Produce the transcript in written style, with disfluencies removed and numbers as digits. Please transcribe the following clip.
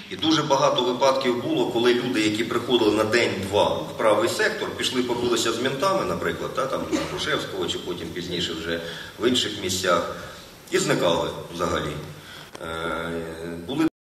І дуже багато випадків було, коли люди, які приходили на день-два в правий сектор, пішли побилися з ментами, наприклад, там на Грушевського, чи потім пізніше вже в інших місцях, і зникали взагалі. Були